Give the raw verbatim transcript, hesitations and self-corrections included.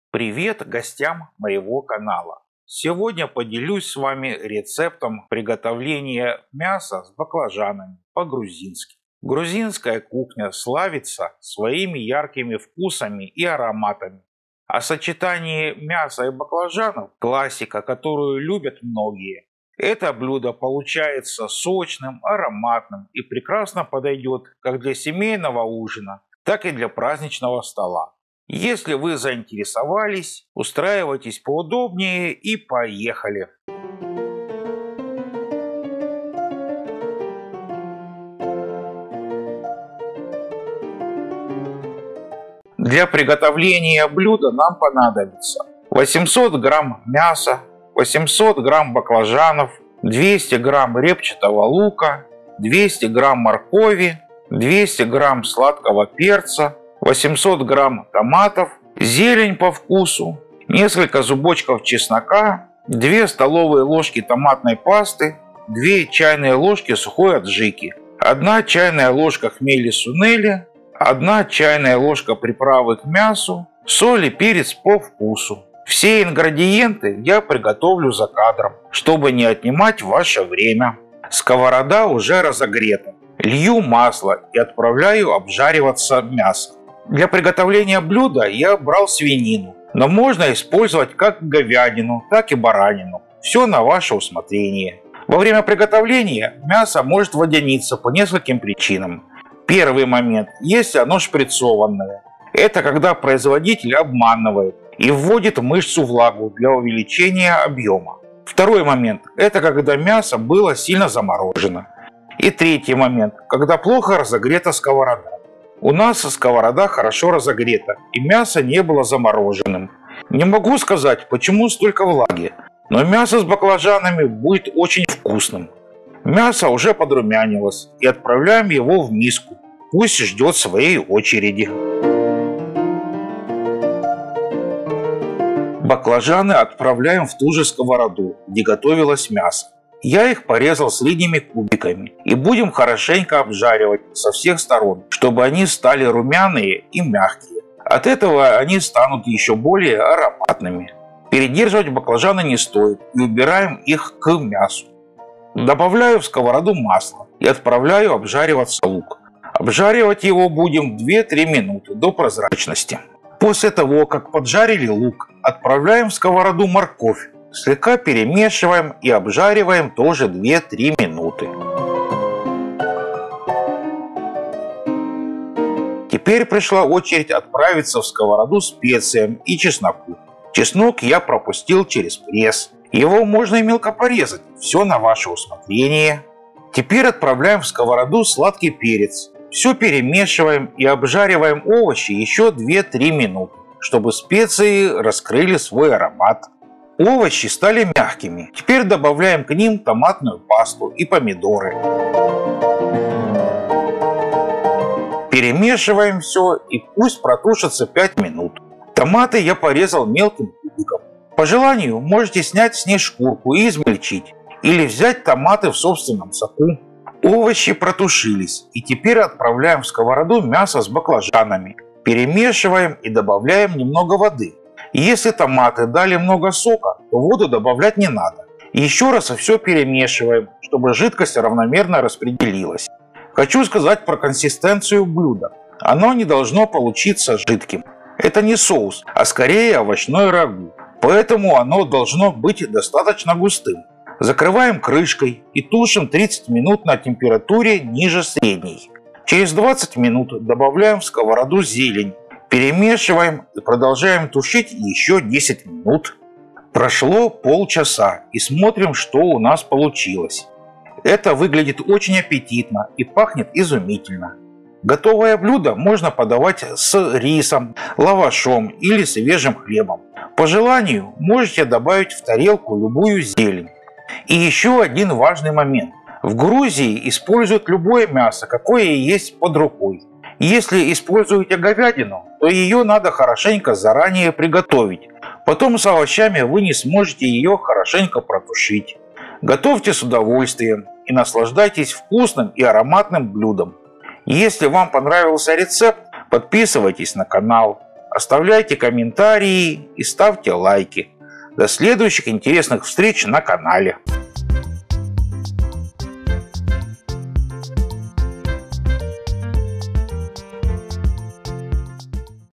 Привет гостям моего канала! Сегодня поделюсь с вами рецептом приготовления мяса с баклажанами по-грузински. Грузинская кухня славится своими яркими вкусами и ароматами. А сочетание мяса и баклажанов – классика, которую любят многие. Это блюдо получается сочным, ароматным и прекрасно подойдет как для семейного ужина, так и для праздничного стола. Если вы заинтересовались, устраивайтесь поудобнее и поехали! Для приготовления блюда нам понадобится восемьсот грамм мяса, восемьсот грамм баклажанов, двести грамм репчатого лука, двести грамм моркови, двести грамм сладкого перца, восемьсот грамм томатов, зелень по вкусу, несколько зубочков чеснока, две столовые ложки томатной пасты, две чайные ложки сухой аджики, одна чайная ложка хмели сунели, одна чайная ложка приправы к мясу, соль и перец по вкусу. Все ингредиенты я приготовлю за кадром, чтобы не отнимать ваше время. Сковорода уже разогрета. Лью масло и отправляю обжариваться мясо. Для приготовления блюда я брал свинину, но можно использовать как говядину, так и баранину. Все на ваше усмотрение. Во время приготовления мясо может водяниться по нескольким причинам. Первый момент, если оно шприцованное. Это когда производитель обманывает и вводит в мышцу влагу для увеличения объема. Второй момент, это когда мясо было сильно заморожено. И третий момент, когда плохо разогрета сковорода. У нас сковорода хорошо разогрета, и мясо не было замороженным. Не могу сказать, почему столько влаги, но мясо с баклажанами будет очень вкусным. Мясо уже подрумянилось, и отправляем его в миску. Пусть ждет своей очереди. Баклажаны отправляем в ту же сковороду, где готовилось мясо. Я их порезал средними кубиками и будем хорошенько обжаривать со всех сторон, чтобы они стали румяные и мягкие. От этого они станут еще более ароматными. Передерживать баклажаны не стоит и убираем их к мясу. Добавляю в сковороду масло и отправляю обжариваться лук. Обжаривать его будем две-три минуты до прозрачности. После того, как поджарили лук, отправляем в сковороду морковь. Слегка перемешиваем и обжариваем тоже две-три минуты. Теперь пришла очередь отправиться в сковороду специям и чесноку. Чеснок я пропустил через пресс. Его можно и мелко порезать, все на ваше усмотрение. Теперь отправляем в сковороду сладкий перец. Все перемешиваем и обжариваем овощи еще две-три минуты, чтобы специи раскрыли свой аромат. Овощи стали мягкими. Теперь добавляем к ним томатную пасту и помидоры. Перемешиваем все и пусть протушится пять минут. Томаты я порезал мелким кубиком. По желанию можете снять с них шкурку и измельчить. Или взять томаты в собственном соку. Овощи протушились. И теперь отправляем в сковороду мясо с баклажанами. Перемешиваем и добавляем немного воды. Если томаты дали много сока, то воду добавлять не надо. Еще раз все перемешиваем, чтобы жидкость равномерно распределилась. Хочу сказать про консистенцию блюда. Оно не должно получиться жидким. Это не соус, а скорее овощной рагу. Поэтому оно должно быть достаточно густым. Закрываем крышкой и тушим тридцать минут на температуре ниже средней. Через двадцать минут добавляем в сковороду зелень. Перемешиваем и продолжаем тушить еще десять минут. Прошло полчаса и смотрим, что у нас получилось. Это выглядит очень аппетитно и пахнет изумительно. Готовое блюдо можно подавать с рисом, лавашом или свежим хлебом. По желанию можете добавить в тарелку любую зелень. И еще один важный момент. В Грузии используют любое мясо, какое есть под рукой. Если используете говядину, то ее надо хорошенько заранее приготовить. Потом с овощами вы не сможете ее хорошенько протушить. Готовьте с удовольствием и наслаждайтесь вкусным и ароматным блюдом. Если вам понравился рецепт, подписывайтесь на канал. оставляйте комментарии и ставьте лайки. До следующих интересных встреч на канале.